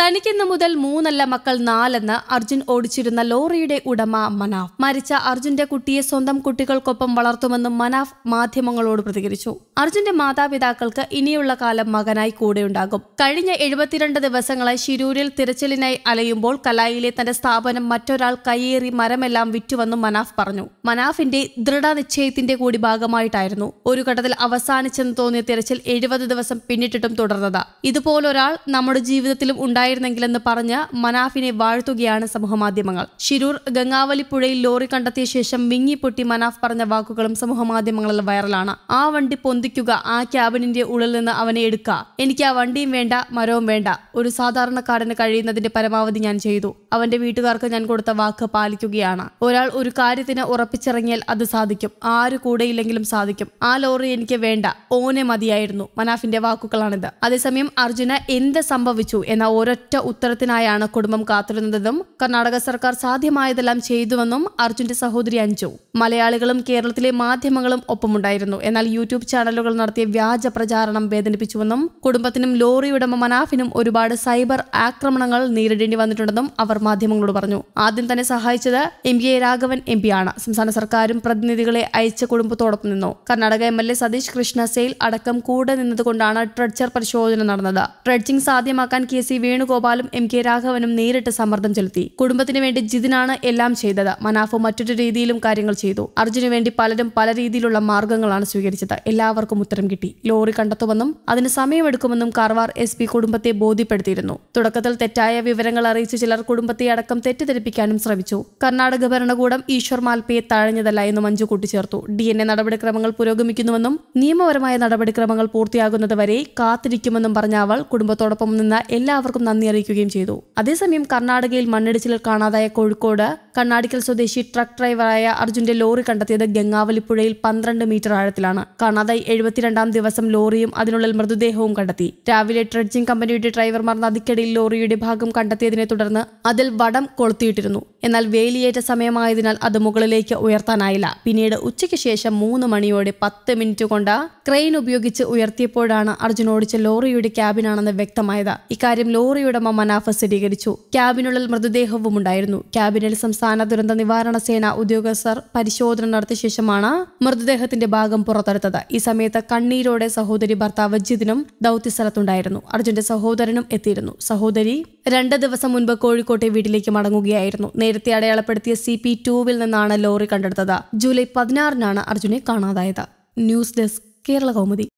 തനിക്കിന്ന് മുതൽ 3 മക്കൾ 4 അർജുൻ ഓടിച്ചിരുന്ന ലോറിയുടെ ഉടമ മനാഫ്. മരിച്ച അർജുന്റെ കുട്ടിയെ സ്വന്തം കുട്ടികൾക്കൊപ്പം വളർത്തുമെന്നും മനാഫ് മാധ്യമങ്ങളോട് പ്രതികരിച്ചു. അർജുന്റെ മാതാപിതാക്കൾക്ക് ഇനിയുള്ള കാലം മകനായി കൂടെയുണ്ടാകും. കഴിഞ്ഞ 72 ദിവസങ്ങളായി ശിരൂരിൽ തിരച്ചിലിനായി അലയുമ്പോൾ കലായിലെ തന്റെ സ്ഥാപനം മറ്റൊരാൾ കയ്യേറി മരമെല്ലാം വിറ്റുവെന്നും മനാഫ് പറഞ്ഞു. മനാഫിന്റെ ദൃഢനിശ്ചയത്തിന്റെ കൂടി ഭാഗമായിട്ടായിരുന്നു ഒരു ഘട്ടത്തിൽ അവസാനിച്ചെന്ന് തോന്നിയ തിരച്ചിൽ 70 ദിവസം പിന്നിട്ടിട്ടും തുടർന്നത്. ഇതുപോലൊരാൾ നമ്മുടെ ജീവിതത്തിലും ഉണ്ടായിരുന്നെങ്കിലെന്ന് പറഞ്ഞ് മനാഫിനെ വാഴ്ത്തുകയാണ് സമൂഹമാധ്യമങ്ങൾ. ശിരൂർ ഗംഗാവലിപ്പുഴയിൽ ലോറി കണ്ടെത്തിയ ശേഷം വിങ്ങിപ്പൊട്ടി മനാഫ് പറഞ്ഞ വാക്കുകളും സമൂഹമാധ്യമങ്ങളിൽ വൈറലാണ്. ആ വണ്ടി പൊന്തിക്കുക, ആ ക്യാബിനിന്റെ ഉള്ളിൽ നിന്ന് അവനെ എടുക്കുക, എനിക്ക് ആ വണ്ടിയും വേണ്ട മരവും വേണ്ട. ഒരു സാധാരണക്കാരന് കഴിയുന്നതിന്റെ പരമാവധി ഞാൻ ചെയ്തു. അവന്റെ വീട്ടുകാർക്ക് ഞാൻ കൊടുത്ത വാക്ക് പാലിക്കുകയാണ്. ഒരാൾ ഒരു കാര്യത്തിന് ഉറപ്പിച്ചിറങ്ങിയാൽ അത് സാധിക്കും. ആര് കൂടെയില്ലെങ്കിലും സാധിക്കും. ആ ലോറി എനിക്ക് വേണ്ട, ഓനെ മതിയായിരുന്നു. മനാഫിന്റെ വാക്കുകളാണിത്. അതേസമയം അർജുന് എന്ത് സംഭവിച്ചു എന്ന ഒരൊറ്റ ഉത്തരത്തിനായാണ് കുടുംബം കാത്തിരുന്നതെന്നും കർണാടക സർക്കാർ സാധ്യമായതെല്ലാം ചെയ്തുവെന്നും അർജുന്റെ സഹോദരി അഞ്ജു. മലയാളികളും കേരളത്തിലെ മാധ്യമങ്ങളും ഒപ്പമുണ്ടായിരുന്നു. എന്നാൽ യൂട്യൂബ് ചാനലുകൾ നടത്തിയ വ്യാജ പ്രചാരണം വേദനിപ്പിച്ചുവെന്നും കുടുംബത്തിനും ലോറി ഉടമ മനാഫിനും ഒരുപാട് സൈബർ ആക്രമണങ്ങൾ നേരിടേണ്ടി വന്നിട്ടുണ്ടെന്നും അവർ മാധ്യമങ്ങളോട് പറഞ്ഞു. ആദ്യം തന്നെ സഹായിച്ചത് MK രാഘവൻ MP ആണ്. സംസ്ഥാന സർക്കാരും പ്രതിനിധികളെ അയച്ച കുടുംബത്തോടൊപ്പം നിന്നു. കർണാടക MLA സതീഷ് കൃഷ്ണ സെയിൽ അടക്കം കൂടെ നിന്നതുകൊണ്ടാണ് ട്രെഡ്ജർ പരിശോധന നടന്നത്. ട്രെഡ്ജിംഗ് സാധ്യമാക്കാൻ KC വേണുഗോപാലും MK രാഘവനും നേരിട്ട് സമ്മർദ്ദം ചെലുത്തി. കുടുംബത്തിന് വേണ്ടി ജിതിനാണ് എല്ലാം ചെയ്തത്. മനാഫ് മറ്റൊരു രീതിയിലും കാര്യങ്ങൾ ചെയ്തു. അർജുന് വേണ്ടി പലരും പല രീതിയിലുള്ള മാർഗങ്ങളാണ് സ്വീകരിച്ചത്. എല്ലാവർക്കും ഉത്തരം കിട്ടി. ലോറി കണ്ടെത്തുമെന്നും അതിന് സമയമെടുക്കുമെന്നും കാർവാർ SP കുടുംബത്തെ ബോധ്യപ്പെടുത്തിയിരുന്നു. തുടക്കത്തിൽ തെറ്റായ വിവരങ്ങൾ അറിയിച്ച് ചിലർ കുടുംബത്തെ അടക്കം തെറ്റിദ്ധരിപ്പിക്കാനും ശ്രമിച്ചു. കർണാടക ഭരണകൂടം ഈശ്വർ മാൽപ്പയെ തഴഞ്ഞതല്ല എന്നും മഞ്ജു കൂട്ടിച്ചേർത്തു. DNA നടപടിക്രമങ്ങൾ പുരോഗമിക്കുന്നുവെന്നും നിയമപരമായ നടപടിക്രമങ്ങൾ പൂർത്തിയാകുന്നതുവരെ കാത്തിരിക്കുമെന്നും പറഞ്ഞ അവൾ കുടുംബത്തോടൊപ്പം നിന്ന് എല്ലാവർക്കും നന്ദി അറിയിക്കുകയും ചെയ്തു. അതേസമയം കർണാടകയിൽ മണ്ണിടിച്ചിലിൽ കാണാതായ കോഴിക്കോട് കണ്ണാടിക്കൽ സ്വദേശി ട്രക്ക് ഡ്രൈവറായ അർജുന്റെ ലോറി കണ്ടെത്തിയത് ഗംഗാവലിപ്പുഴയിൽ 12 മീറ്റർ ആഴത്തിലാണ്. കാണാതായി 72ാം ദിവസം ലോറിയും അതിനുള്ളിൽ മൃതദേഹവും കണ്ടെത്തി. രാവിലെ ട്രെഡ്ജിംഗ് കമ്പനിയുടെ ഡ്രൈവർമാർ നദിക്കടിയിൽ ലോറിയുടെ ഭാഗം കണ്ടെത്തിയതിനെ തുടർന്ന് അതിൽ വടം കൊളുത്തിയിട്ടിരുന്നു. എന്നാൽ വേലിയേറ്റ സമയമായതിനാൽ അത് മുകളിലേക്ക് ഉയർത്താനായില്ല. പിന്നീട് ഉച്ചയ്ക്ക് ശേഷം 3 മണിയോടെ 10 മിനിറ്റ് കൊണ്ട് ക്രെയിൻ ഉപയോഗിച്ച് ഉയർത്തിയപ്പോഴാണ് അർജുൻ ഓടിച്ച ലോറിയുടെ ക്യാബിനാണെന്ന് വ്യക്തമായത്. ഇക്കാര്യം ലോറിയുടമ മനാഫ് സ്ഥിരീകരിച്ചു. ക്യാബിനുള്ളിൽ മൃതദേഹവും ഉണ്ടായിരുന്നു. ക്യാബിനിൽ സംസ്ഥാന ദുരന്ത നിവാരണ സേന ഉദ്യോഗസ്ഥർ പരിശോധന നടത്തിയ ശേഷമാണ് മൃതദേഹത്തിന്റെ ഭാഗം പുറത്തെടുത്തത്. ഈ സമയത്ത് കണ്ണീരോടെ സഹോദരി ഭർത്താവ് ജിതിനും ദൌത്യസ്ഥലത്തുണ്ടായിരുന്നു. അർജുന്റെ സഹോദരനും എത്തിയിരുന്നു. സഹോദരി 2 ദിവസം മുൻപ് കോഴിക്കോട്ടെ വീട്ടിലേക്ക് മടങ്ങുകയായിരുന്നു. നേരത്തെ അടയാളപ്പെടുത്തിയ CP2 നിന്നാണ് ലോറി കണ്ടെടുത്തത്. ജൂലൈ 16 അർജുനെ കാണാതായത്. News desk Kerala Kaumudi.